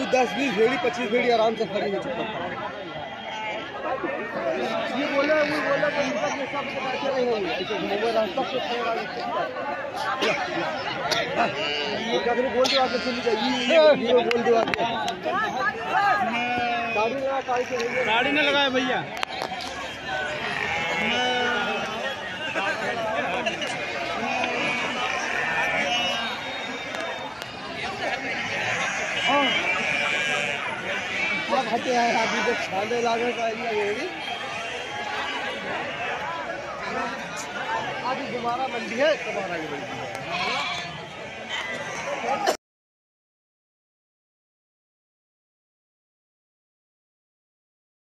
10-20 भेड़ी 25 भेड़ी आराम से खड़ी हो चुका है। ये बोले वो बोले कि ये सब कैसे नहीं होंगे ऐसे घूमोगे रास्ता पे थोड़ा ये कभी बोल दो आगे चली जाइए ये बोल दो आगे गाड़ी ना लगाए भैया। हटे हैं अभी तो खाने लागे का अभी दोबारा मंडी है दोबारा